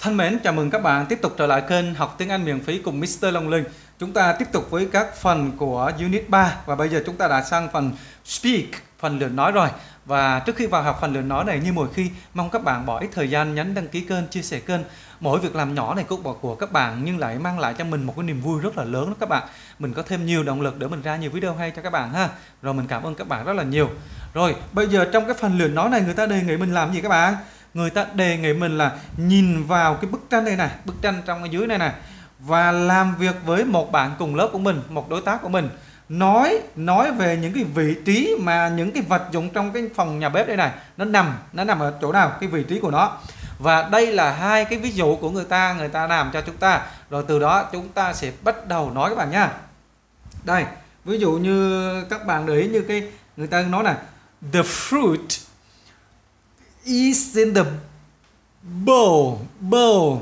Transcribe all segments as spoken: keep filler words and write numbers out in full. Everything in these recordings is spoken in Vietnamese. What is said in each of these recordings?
Thân mến, chào mừng các bạn tiếp tục trở lại kênh học tiếng Anh miễn phí cùng mít tơ Long Linh. Chúng ta tiếp tục với các phần của Unit ba và bây giờ chúng ta đã sang phần Speak, phần luyện nói rồi. Và trước khi vào học phần luyện nói này, như mỗi khi, mong các bạn bỏ ít thời gian nhấn đăng ký kênh, chia sẻ kênh. Mỗi việc làm nhỏ này của, của các bạn nhưng lại mang lại cho mình một cái niềm vui rất là lớn đó các bạn. Mình có thêm nhiều động lực để mình ra nhiều video hay cho các bạn ha. Rồi mình cảm ơn các bạn rất là nhiều. Rồi, bây giờ trong cái phần luyện nói này người ta đề nghị mình làm gì các bạn? Người ta đề nghị mình là nhìn vào cái bức tranh này này, bức tranh trong ở dưới này này và làm việc với một bạn cùng lớp của mình, một đối tác của mình, nói nói về những cái vị trí mà những cái vật dụng trong cái phòng nhà bếp đây này nó nằm nó nằm ở chỗ nào, cái vị trí của nó. Và đây là hai cái ví dụ của người ta người ta làm cho chúng ta, rồi từ đó chúng ta sẽ bắt đầu nói các bạn nha. Đây, ví dụ như các bạn để ý như cái người ta nói là the fruit is in the bowl, bowl.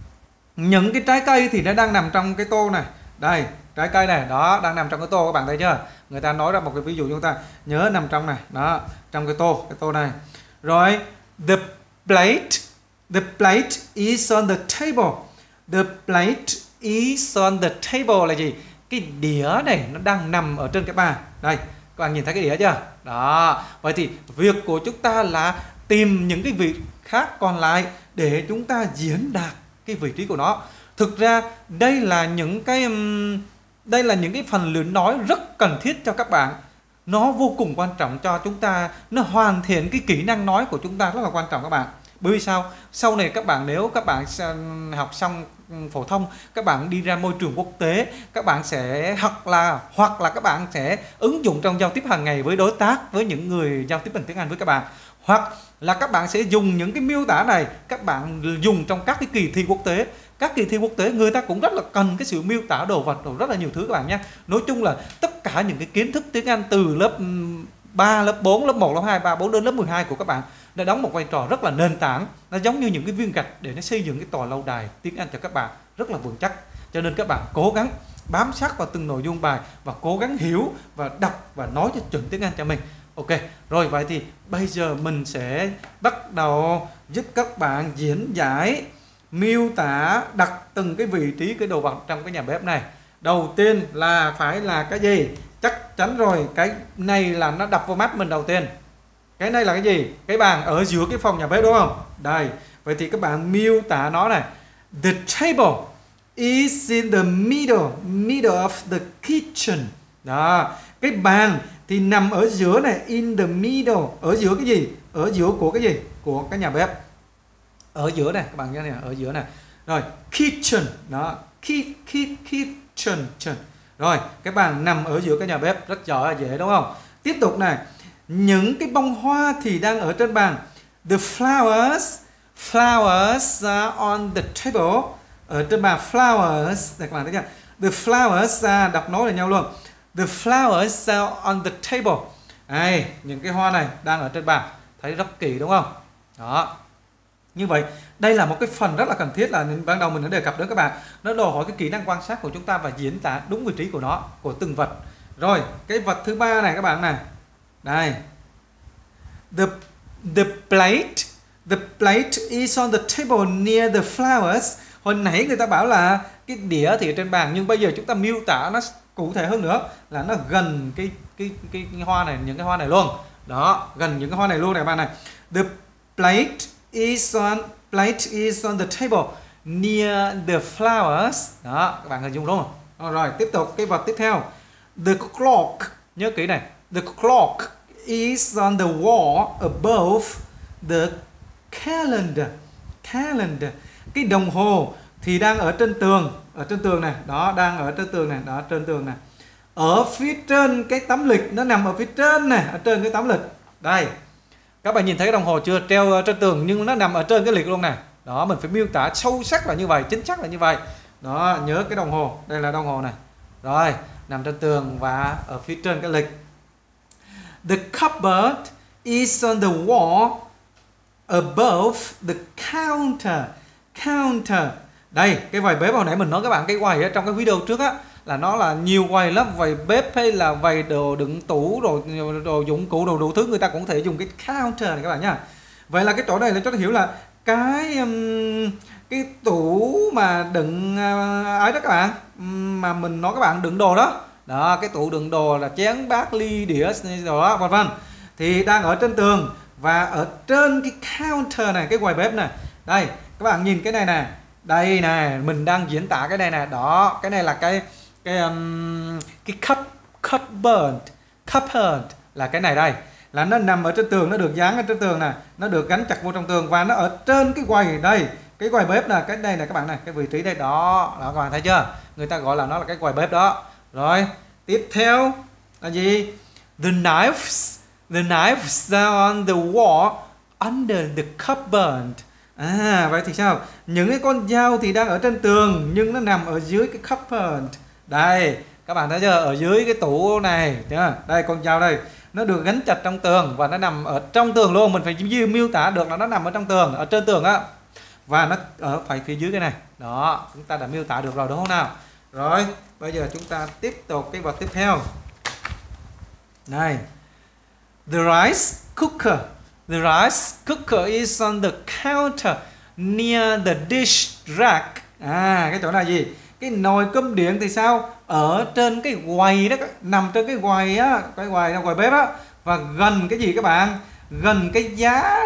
Những cái trái cây thì nó đang nằm trong cái tô này. Đây, trái cây này, đó, đang nằm trong cái tô, các bạn thấy chưa? Người ta nói ra một cái ví dụ chúng ta nhớ nằm trong này, đó, trong cái tô, cái tô này. Rồi, the plate, the plate is on the table. The plate is on the table là gì? Cái đĩa này nó đang nằm ở trên cái bàn. Đây, các bạn nhìn thấy cái đĩa chưa? Đó, vậy thì việc của chúng ta là tìm những cái vị khác còn lại để chúng ta diễn đạt cái vị trí của nó. Thực ra đây là những cái đây là những cái phần luyện nói rất cần thiết cho các bạn. Nó vô cùng quan trọng cho chúng ta, nó hoàn thiện cái kỹ năng nói của chúng ta rất là quan trọng các bạn. Bởi vì sao? Sau này các bạn nếu các bạn học xong phổ thông, các bạn đi ra môi trường quốc tế, các bạn sẽ hoặc là hoặc là các bạn sẽ ứng dụng trong giao tiếp hàng ngày với đối tác, với những người giao tiếp bằng tiếng Anh với các bạn. Hoặc là các bạn sẽ dùng những cái miêu tả này, các bạn dùng trong các cái kỳ thi quốc tế. Các kỳ thi quốc tế người ta cũng rất là cần cái sự miêu tả đồ vật, đồ rất là nhiều thứ các bạn nhé. Nói chung là tất cả những cái kiến thức tiếng Anh từ lớp ba, lớp bốn, lớp một, lớp hai, ba, bốn đến lớp mười hai của các bạn đã đóng một vai trò rất là nền tảng. Nó giống như những cái viên gạch để nó xây dựng cái tòa lâu đài tiếng Anh cho các bạn rất là vững chắc. Cho nên các bạn cố gắng bám sát vào từng nội dung bài và cố gắng hiểu và đọc và nói cho chuẩn tiếng Anh cho mình. Ok, rồi vậy thì bây giờ mình sẽ bắt đầu giúp các bạn diễn giải, miêu tả, đặt từng cái vị trí cái đồ vật trong cái nhà bếp này. Đầu tiên là phải là cái gì? Chắc chắn rồi, cái này là nó đập vào mắt mình đầu tiên. Cái này là cái gì? Cái bàn ở giữa cái phòng nhà bếp đúng không? Đây, vậy thì các bạn miêu tả nó này. The table is in the middle, middle of the kitchen. Đó, cái bàn thì nằm ở giữa này, in the middle, ở giữa cái gì? Ở giữa của cái gì? Của cái nhà bếp. Ở giữa này, các bạn nhớ này, ở giữa này. Rồi, kitchen, đó, ki, ki, kitchen, kitchen. Rồi, cái bàn nằm ở giữa cái nhà bếp, rất giỏi, dễ đúng không? Tiếp tục này, những cái bông hoa thì đang ở trên bàn. The flowers, flowers are on the table. Ở trên bàn flowers, các bạn thấy chưa? The flowers are, đọc nói là nhau luôn. The flowers are on the table. Đây, những cái hoa này đang ở trên bàn. Thấy rất kỳ đúng không? Đó. Như vậy, đây là một cái phần rất là cần thiết là ban đầu mình đã đề cập đến các bạn. Nó đòi hỏi cái kỹ năng quan sát của chúng ta và diễn tả đúng vị trí của nó, của từng vật. Rồi, cái vật thứ ba này các bạn này. Đây. The the plate, the plate is on the table near the flowers. Hồi nãy người ta bảo là cái đĩa thì ở trên bàn, nhưng bây giờ chúng ta miêu tả nó cụ thể hơn nữa là nó gần cái cái cái, cái hoa này, những cái hoa này luôn. Đó, gần những cái hoa này luôn này các bạn này. The plate is on plate is on the table near the flowers. Đó, các bạn hình dung đúng không? Rồi, tiếp tục cái vật tiếp theo. The clock, nhớ kỹ này. The clock is on the wall above the calendar. Calendar. Cái đồng hồ thì đang ở trên tường, ở trên tường này, đó, đang ở trên tường này, đó, trên tường này. Ở phía trên cái tấm lịch, nó nằm ở phía trên này, ở trên cái tấm lịch. Đây. Các bạn nhìn thấy cái đồng hồ chưa? Treo trên tường nhưng nó nằm ở trên cái lịch luôn này. Đó, mình phải miêu tả sâu sắc là như vậy, chính xác là như vậy. Đó, nhớ cái đồng hồ, đây là đồng hồ này. Rồi, nằm trên tường và ở phía trên cái lịch. The cupboard is on the wall above the counter. Counter. Đây, cái quầy bếp hồi nãy mình nói các bạn, cái quầy ở trong cái video trước á là nó là nhiều quầy lắm, quầy bếp hay là quầy đồ đựng tủ, đồ, đồ dụng cụ, đồ đủ thứ, người ta cũng có thể dùng cái counter này các bạn nhá. Vậy là cái chỗ này là cho nó hiểu là cái um, cái tủ mà đựng uh, ấy đó các bạn, um, mà mình nói các bạn đựng đồ đó. Đó, cái tủ đựng đồ là chén bát ly đĩa đồ đó vân vân, thì đang ở trên tường. Và ở trên cái counter này, cái quầy bếp này, đây các bạn nhìn cái này nè, đây nè, mình đang diễn tả cái này nè. Đó, cái này là cái cái um, cái cup cupboard cupboard là cái này đây, là nó nằm ở trên tường, nó được dán ở trên tường nè, nó được gắn chặt vô trong tường và nó ở trên cái quầy đây, cái quầy bếp nè, cái đây nè các bạn này, cái vị trí đây đó, đó các bạn thấy chưa? Người ta gọi là nó là cái quầy bếp đó. Rồi tiếp theo là gì? The knives, the knives are on the wall under the cupboard. À vậy thì sao? Những cái con dao thì đang ở trên tường nhưng nó nằm ở dưới cái cupboard. Đây các bạn thấy chưa? Ở dưới cái tủ này, chưa? Đây con dao đây, nó được gắn chặt trong tường và nó nằm ở trong tường luôn. Mình phải miêu tả được là nó nằm ở trong tường, ở trên tường á, và nó ở phải phía dưới cái này. Đó, chúng ta đã miêu tả được rồi đúng không nào? Rồi bây giờ chúng ta tiếp tục cái vật tiếp theo này. The rice cooker, the rice cooker is on the counter near the dish rack. À cái chỗ này gì? Cái nồi cơm điện thì sao? Ở trên cái quầy đó, nằm trên cái quầy á, cái quầy quầy bếp á, và gần cái gì các bạn? Gần cái giá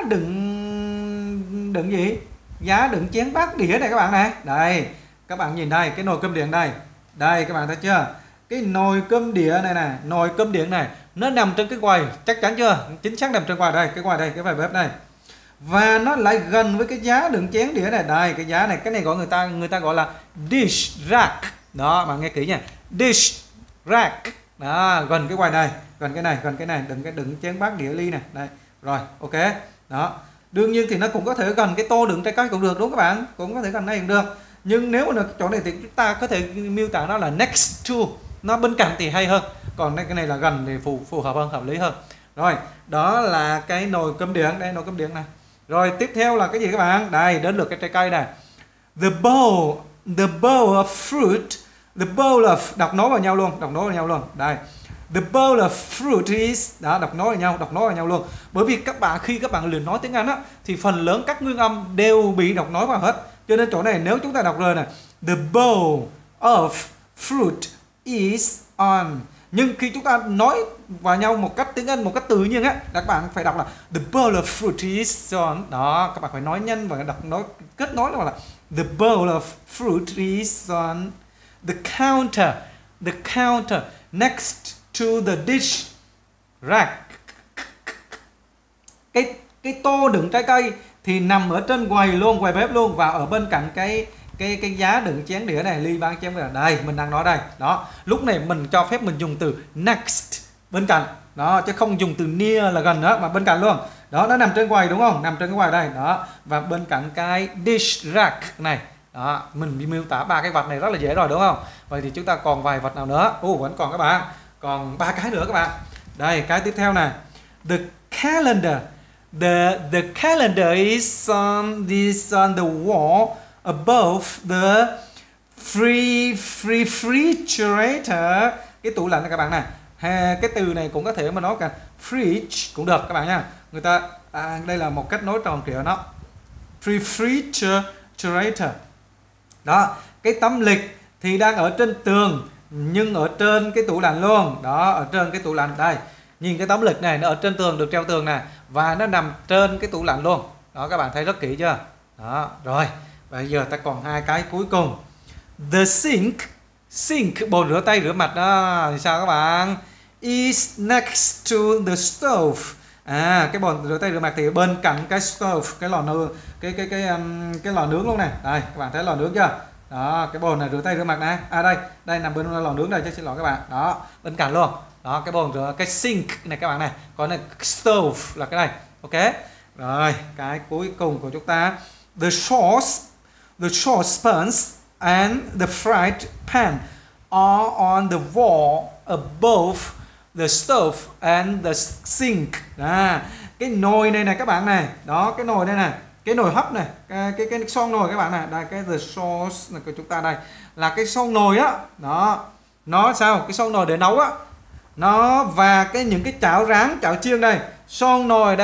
đựng đựng gì? Giá đựng chén bát đĩa này các bạn này. Đây, các bạn nhìn đây, cái nồi cơm điện đây. Đây các bạn thấy chưa? Cái nồi cơm đĩa này nè, nồi cơm điện này nó nằm trên cái quầy, chắc chắn chưa? Chính xác nằm trên quầy đây, cái quầy đây, cái quầy bếp này. Và nó lại gần với cái giá đựng chén đĩa này. Đây, cái giá này, cái này gọi người ta người ta gọi là dish rack. Đó, bạn nghe kỹ nha. Dish rack. Đó, gần cái quầy này, gần cái này, gần cái này, đựng cái đựng chén bát đĩa ly này. Đây. Rồi, ok. Đó. Đương nhiên thì nó cũng có thể gần cái tô đựng trái cây cũng được đúng các bạn, cũng có thể gần đây cũng được. Nhưng nếu mà chỗ này thì chúng ta có thể miêu tả nó là next to, nó bên cạnh thì hay hơn. Còn cái này là gần thì phù phù hợp hơn, hợp lý hơn. Rồi, đó là cái nồi cơm điện, đây nồi cơm điện này. Rồi tiếp theo là cái gì các bạn? Đây, đến lượt cái trái cây này. The bowl, the bowl of fruit, the bowl of, đọc nối vào nhau luôn, đọc nối vào nhau luôn. Đây. The bowl of fruit is, đó, đọc nối vào nhau, đọc nối vào nhau luôn. Bởi vì các bạn khi các bạn luyện nói tiếng Anh á thì phần lớn các nguyên âm đều bị đọc nối vào hết. Cho nên chỗ này nếu chúng ta đọc rồi này, the bowl of fruit is on. Nhưng khi chúng ta nói vào nhau một cách tiếng Anh một cách tự nhiên á, các bạn phải đọc là the bowl of fruit is on. Đó, các bạn phải nói nhanh và đọc nói kết nối là the bowl of fruit is on the counter, the counter next to the dish rack. Cái cái tô đựng trái cây thì nằm ở trên quầy luôn, quầy bếp luôn, và ở bên cạnh cái cái cái giá đựng chén đĩa này, ly bát chén đĩa. Đây mình đang nói đây. Đó, lúc này mình cho phép mình dùng từ next, bên cạnh. Đó, chứ không dùng từ near là gần nữa, mà bên cạnh luôn. Đó, nó nằm trên quầy đúng không? Nằm trên cái quầy đây. Đó, và bên cạnh cái dish rack này. Đó, mình miêu tả ba cái vật này rất là dễ rồi đúng không? Vậy thì chúng ta còn vài vật nào nữa? Ồ, vẫn còn các bạn. Còn ba cái nữa các bạn. Đây, cái tiếp theo này. The calendar. The the calendar is on this on the wall above the free free refrigerator. Cái tủ lạnh này các bạn này. Ha, cái từ này cũng có thể mà nói cả fridge cũng được các bạn nha. Người ta à, đây là một cách nối tròn trịa nó. Refrigerator. Đó, cái tấm lịch thì đang ở trên tường nhưng ở trên cái tủ lạnh luôn. Đó, ở trên cái tủ lạnh đây. Nhìn cái tấm lịch này nó ở trên tường, được treo tường này, và nó nằm trên cái tủ lạnh luôn. Đó, các bạn thấy rất kỹ chưa? Đó, rồi. Bây giờ ta còn hai cái cuối cùng. The sink, sink bồn rửa tay rửa mặt đó thì sao các bạn? Is next to the stove. À, cái bồn rửa tay rửa mặt thì bên cạnh cái stove, cái lò nướng, cái cái cái um, cái lò nướng luôn này. Đây, các bạn thấy lò nướng chưa? Đó, cái bồn này rửa tay rửa mặt này. À đây, đây nằm bên lò nướng đây chứ, xin lỗi các bạn. Đó, bên cạnh luôn. Đó, cái bồn rửa, cái sink này các bạn này. Còn này stove là cái này. Ok. Rồi, cái cuối cùng của chúng ta, the sauce, the saucepans and the fried pan are on the wall above the stove and the sink. À, cái nồi này này các bạn này. Đó, cái nồi đây này, cái nồi hấp này, cái cái cái son nồi các bạn này. Đây, cái the sauce này của chúng ta đây là cái son nồi á. Đó, nó sao? Cái son nồi để nấu á. Nó và cái những cái chảo rán, chảo chiên đây, son nồi đây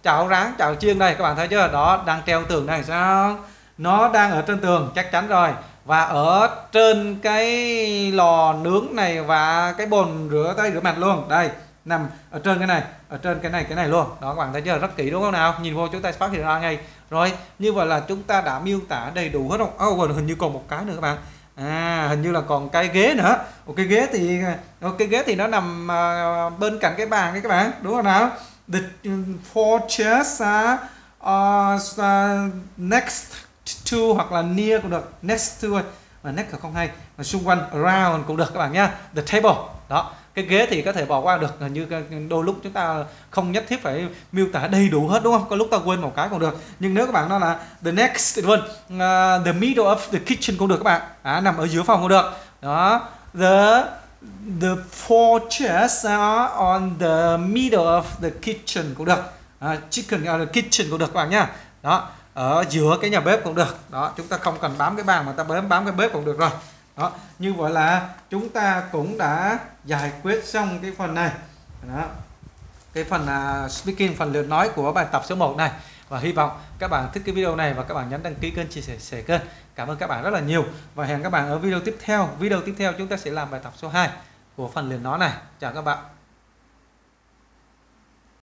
chảo rán, chảo chiên đây, các bạn thấy chưa? Đó, đang treo tường này sao? Nó đang ở trên tường chắc chắn rồi. Và ở trên cái lò nướng này và cái bồn rửa tay rửa mặt luôn. Đây, nằm ở trên cái này, ở trên cái này cái này luôn. Đó các bạn thấy chưa? Rất kỹ đúng không nào? Nhìn vô chúng ta phát hiện ra ngay. Rồi, như vậy là chúng ta đã miêu tả đầy đủ hết không? Oh, hình như còn một cái nữa các bạn. À, hình như là còn cái ghế nữa. Một cái ghế thì cái ghế thì nó nằm uh, bên cạnh cái bàn đấy các bạn, đúng không nào? The four chairs are uh, uh, next to hoặc là near cũng được, next to mà next là không hay, mà xung quanh around cũng được các bạn nhá. The table. Đó, cái ghế thì có thể bỏ qua được, như đôi lúc chúng ta không nhất thiết phải miêu tả đầy đủ hết đúng không? Có lúc ta quên một cái cũng được. Nhưng nếu các bạn nói là the next luôn, uh, the middle of the kitchen cũng được các bạn. À, nằm ở giữa phòng cũng được. Đó, the the four chairs are on the middle of the kitchen cũng được. À, chicken uh, the kitchen cũng được các bạn nhá. Đó, ở giữa cái nhà bếp cũng được. Đó, chúng ta không cần bám cái bàn mà ta bám bám cái bếp cũng được rồi. Đó, như vậy là chúng ta cũng đã giải quyết xong cái phần này. Đó, cái phần uh, speaking, phần luyện nói của bài tập số một này. Và hy vọng các bạn thích cái video này và các bạn nhấn đăng ký kênh, chia sẻ, sẻ kênh. Cảm ơn các bạn rất là nhiều. Và hẹn các bạn ở video tiếp theo. Video tiếp theo chúng ta sẽ làm bài tập số hai của phần luyện nói này. Chào các bạn.